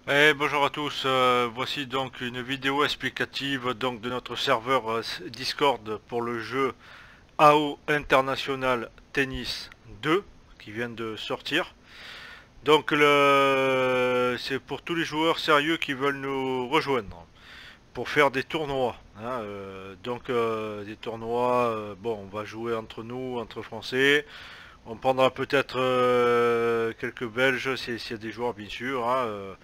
Bonjour à tous, voici donc une vidéo explicative donc de notre serveur Discord pour le jeu AO International Tennis 2 qui vient de sortir. Donc c'est pour tous les joueurs sérieux qui veulent nous rejoindre pour faire des tournois, hein, des tournois, bon, on va jouer entre nous, entre Français. On prendra peut-être quelques Belges s'il y a des joueurs bien sûr, hein,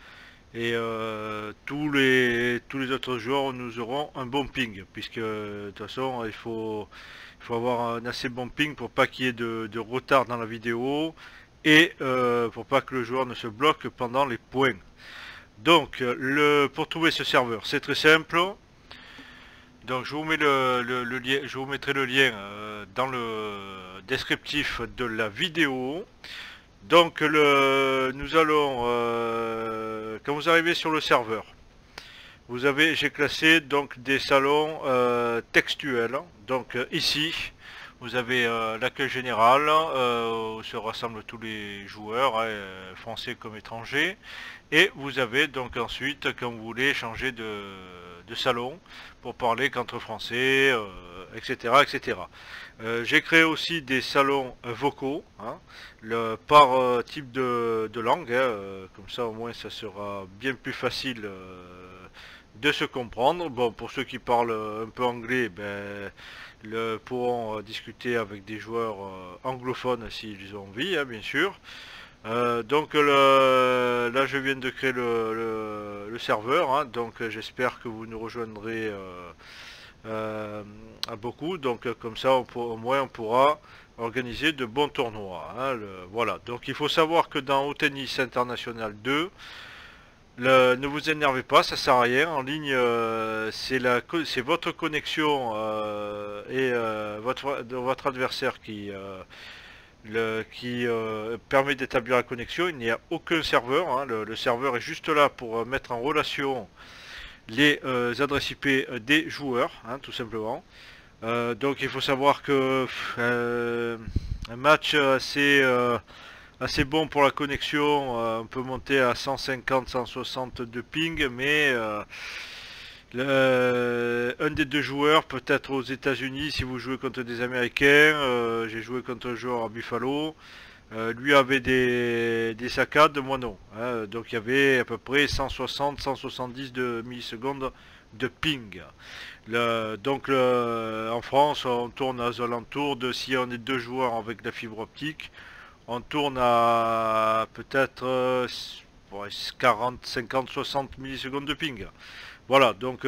tous les autres joueurs nous auront un bon ping, puisque de toute façon il faut avoir un assez bon ping pour pas qu'il y ait de retard dans la vidéo et pour pas que le joueur ne se bloque pendant les points. Donc pour trouver ce serveur, c'est très simple. Donc je vous mets le lien, je vous mettrai le lien dans le descriptif de la vidéo. Donc nous allons, quand vous arrivez sur le serveur, j'ai classé donc des salons textuels. Donc ici, vous avez l'accueil général où se rassemblent tous les joueurs, hein, français comme étrangers. Et vous avez donc ensuite, quand vous voulez changer de salon pour parler qu'entre français, etc., etc. J'ai créé aussi des salons vocaux, hein, par type de langue, hein, comme ça au moins ça sera bien plus facile de se comprendre. Bon, pour ceux qui parlent un peu anglais, ben, pourront discuter avec des joueurs anglophones s'ils ont envie, hein, bien sûr. Là je viens de créer le serveur, hein, donc j'espère que vous nous rejoindrez à beaucoup. Donc comme ça au moins on pourra organiser de bons tournois, hein, voilà, donc il faut savoir que dans Au Tennis International 2, ne vous énervez pas, ça sert à rien. En ligne, c'est votre connexion et votre adversaire qui permet d'établir la connexion. Il n'y a aucun serveur, hein. Le serveur est juste là pour mettre en relation les adresses IP des joueurs, hein, tout simplement. Donc il faut savoir que un match assez bon pour la connexion, on peut monter à 150-160 de ping, mais un des deux joueurs peut être aux États-Unis si vous jouez contre des Américains. J'ai joué contre un joueur à Buffalo. Lui avait des saccades, moi non, hein. Donc il y avait à peu près 160-170 de millisecondes de ping. En France, on tourne aux alentours de, si on est deux joueurs avec la fibre optique, on tourne à peut-être 40, 50, 60 millisecondes de ping. Voilà, donc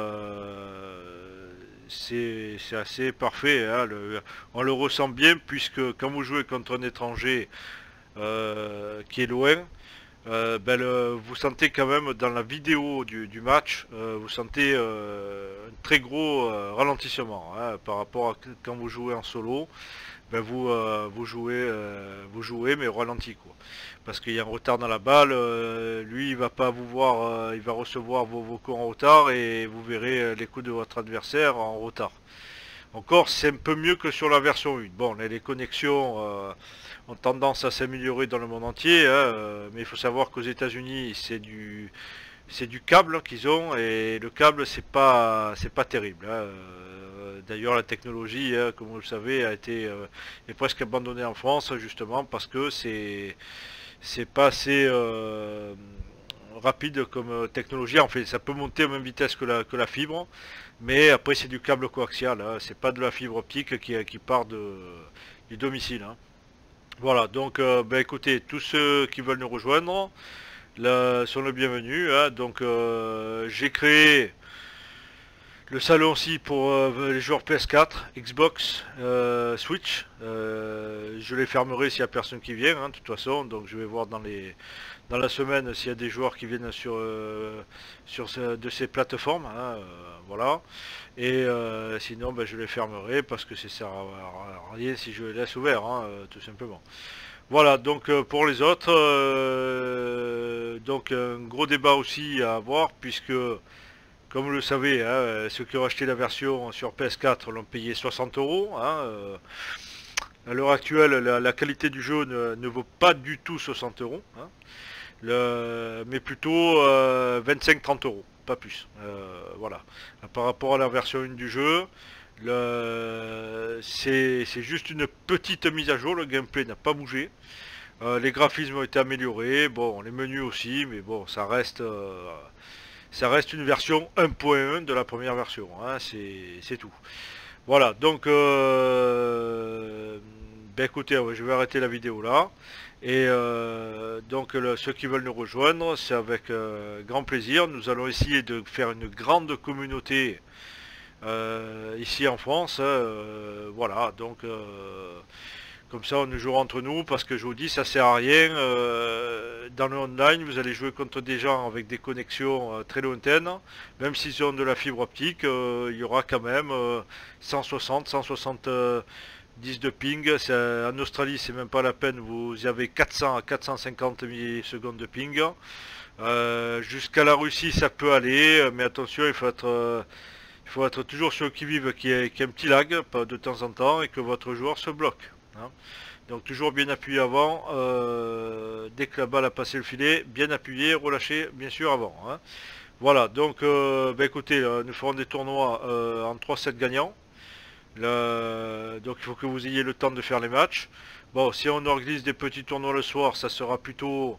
c'est assez parfait, hein, on le ressent bien puisque quand vous jouez contre un étranger qui est loin, ben vous sentez quand même dans la vidéo du match, vous sentez un très gros ralentissement, hein, par rapport à quand vous jouez en solo. Ben vous jouez mais au ralenti, quoi. Parce qu'il y a un retard dans la balle, lui il va pas vous voir, il va recevoir vos coups en retard et vous verrez les coups de votre adversaire en retard. Encore, c'est un peu mieux que sur la version 1. Bon, les connexions ont tendance à s'améliorer dans le monde entier, hein, mais il faut savoir qu'aux États-Unis, c'est du câble qu'ils ont et le câble c'est pas terrible, hein. D'ailleurs la technologie, hein, comme vous le savez, est presque abandonnée en France justement parce que c'est pas assez rapide comme technologie. En fait, ça peut monter à même vitesse que la fibre, mais après c'est du câble coaxial, hein. C'est pas de la fibre optique qui part du domicile, hein. Voilà, donc ben, écoutez, tous ceux qui veulent nous rejoindre là, sont les bienvenus, hein. Donc j'ai créé le salon aussi pour les joueurs PS4, Xbox, Switch. Je les fermerai s'il n'y a personne qui vient, hein, de toute façon. Donc je vais voir dans la semaine s'il y a des joueurs qui viennent de ces plateformes, hein, voilà. Et sinon, ben, je les fermerai parce que ça sert à rien si je les laisse ouverts, hein, tout simplement. Voilà, donc pour les autres, donc un gros débat aussi à avoir puisque comme vous le savez, hein, ceux qui ont acheté la version sur PS4 l'ont payé 60 euros, hein, à l'heure actuelle, la qualité du jeu ne vaut pas du tout 60 euros, hein. mais plutôt 25-30 euros, pas plus. Voilà. Par rapport à la version 1 du jeu, c'est juste une petite mise à jour, le gameplay n'a pas bougé. Les graphismes ont été améliorés, bon, les menus aussi, mais bon, ça reste une version 1.1 de la première version, hein, c'est tout. Voilà, donc, ben écoutez, ouais, je vais arrêter la vidéo là. Et donc, ceux qui veulent nous rejoindre, c'est avec grand plaisir. Nous allons essayer de faire une grande communauté ici en France, hein, voilà, donc comme ça on nous jouera entre nous, parce que je vous dis, ça sert à rien. Dans le online, vous allez jouer contre des gens avec des connexions très lointaines, même s'ils ont de la fibre optique, il y aura quand même 160, 170 de ping. En Australie, c'est même pas la peine, vous avez 400 à 450 millisecondes de ping. Jusqu'à la Russie, ça peut aller, mais attention, il faut être toujours sur le qui-vive, qui ait un petit lag de temps en temps, et que votre joueur se bloque, hein. Donc toujours bien appuyé avant, dès que la balle a passé le filet, bien appuyé, relâché bien sûr avant, hein. Voilà, donc bah écoutez, nous ferons des tournois en 3-7 gagnants. Donc il faut que vous ayez le temps de faire les matchs. Bon, si on organise des petits tournois le soir, ça sera plutôt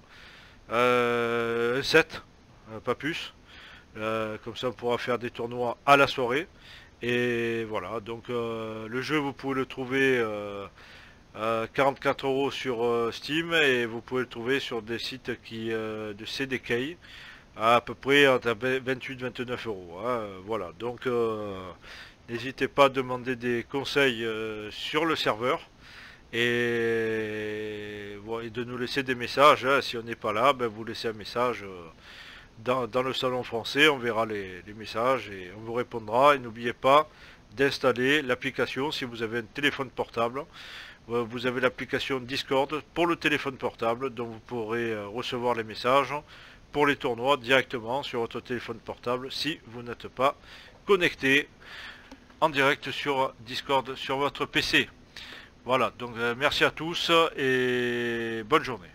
7, pas plus. Comme ça on pourra faire des tournois à la soirée. Et voilà, donc le jeu vous pouvez le trouver à 44 euros sur Steam, et vous pouvez le trouver sur des sites de CDK à peu près entre 28-29 euros, hein. Voilà, donc n'hésitez pas à demander des conseils sur le serveur, et, voilà, et de nous laisser des messages, hein. Si on n'est pas là, ben, vous laissez un message dans le salon français, on verra les messages et on vous répondra. Et n'oubliez pas d'installer l'application si vous avez un téléphone portable. Vous avez l'application Discord pour le téléphone portable, dont vous pourrez recevoir les messages pour les tournois directement sur votre téléphone portable si vous n'êtes pas connecté en direct sur Discord sur votre PC. Voilà, donc merci à tous et bonne journée.